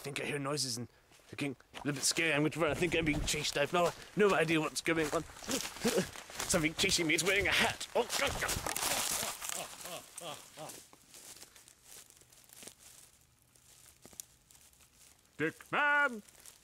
think I hear noises and looking a little bit scary. I'm going to run. I think I'm being chased. I've no idea what's going on. Something chasing me. It's wearing a hat. Oh, God, God. Dick man,